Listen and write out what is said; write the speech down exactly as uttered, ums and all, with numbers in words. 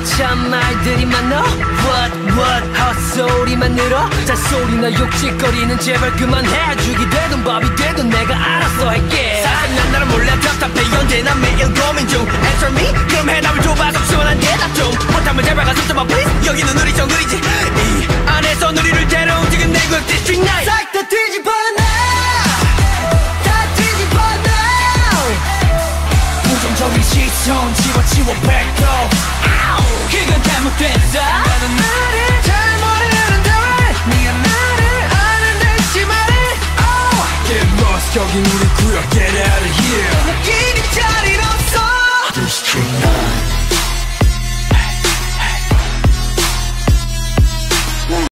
참 말들이 많어 What what 헛소리만 늘어 잔소리나 욕짓거리는 제발 그만해 죽이 되든 밥이 되든 내가 알아서 할게 사실 난 나를 몰래 답답해 언제나 매일 고민 중 Answer me 그럼 해답을 줘봐 속 시원한 대답 좀 못하면 제발 가슴 좀 봐 please 여기는 우리 정글이지 이 안에서 우리를 데려 움직인 내 구역 디스트릭 나이 싹 다 뒤집어 놔 다 뒤집어 놔 부정적인 시선 지워 지워 back up 그건 잘못됐다 나는